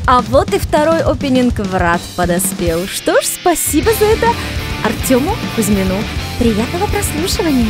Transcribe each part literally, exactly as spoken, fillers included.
А вот и второй опенинг «Врат» подоспел. Что ж, спасибо за это Артему Кузьмину. Приятного прослушивания.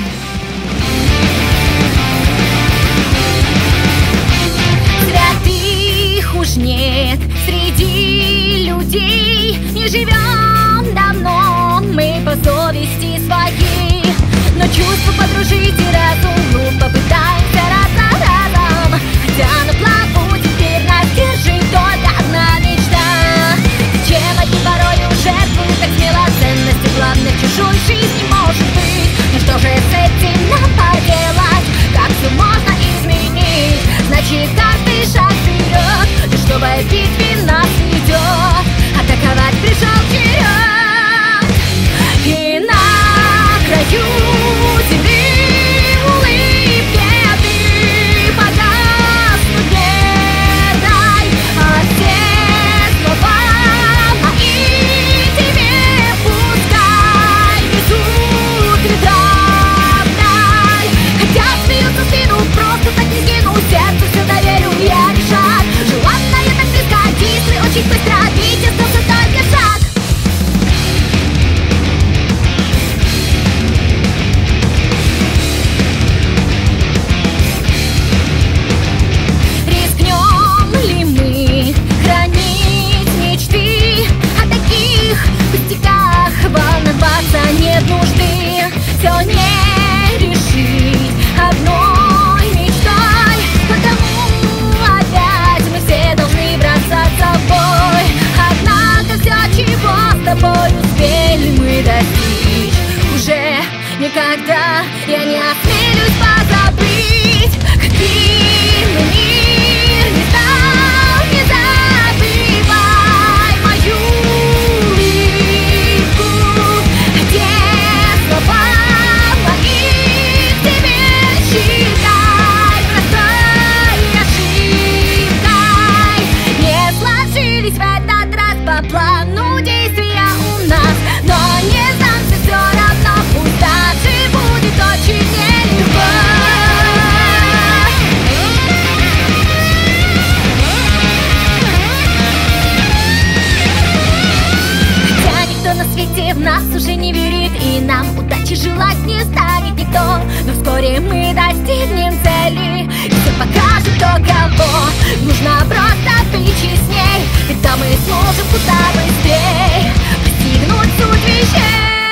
Святых уж нет среди людей, не живем давно мы по совести своей, но чувства подружить и разум ну, попытаемся раз за разом, хотя на плаву теперь нас держит только одна мечта. Зачем одни порою жертвуют так смело ценности главных чужой жизни может быть? Ну что же с этим нам поделать? Как все можно изменить? Значит каждый шаг вперед, лишь чтобы в битве нас ведет, атаковать пришел черед. И на краю земли улыбки ты погаснуть не дай, а все слова мои тебе пускай несут ветра вдаль. Хотя смеются в спину, просто так не скину, сердцу все доверю я лишь шаг. Желанное так близко, действуй очень быстро, ведь остался только шаг. Рискнем ли мы хранить мечты? О таких пустяках волноваться нет нужды. Все не решить одной мечтой, потому опять мы все должны бросаться в бой. Однако все, чего с тобой успели мы достичь, уже никогда я не осмелюсь позабыть. Каким мир не стал, не забывай мою улыбку, где слова мои тебе считай простой ошибкой. Не сложились в этот раз по плану действия у нас, но не сдамся все равно, пусть даже будет очень нелегко. Хотя никто на свете в нас уже не верит, и нам удачи желать не станет никто, но вскоре мы достигнем цели, и все покажет кто кого. Нужно просто быть честней, ведь там мы сможем куда быстрей постигнуть суть вещей.